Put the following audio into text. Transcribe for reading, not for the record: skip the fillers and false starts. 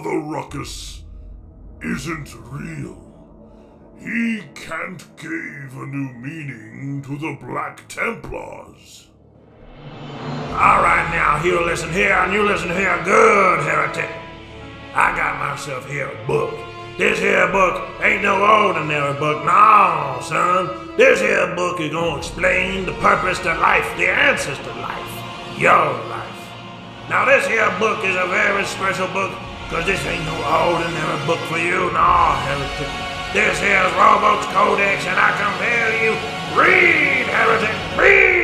Father Ruckus isn't real. He can't give a new meaning to the Black Templars. Alright now, you listen here, and you listen here good, heretic. I got myself here a book. This here book ain't no ordinary book, no, son. This here book is gonna explain the purpose to life, the answers to life, your life. Now this here book is a very special book, cause this ain't no ordinary book for you, no, heretic. This here's Robo's Codex, and I compel you, read, heretic, read!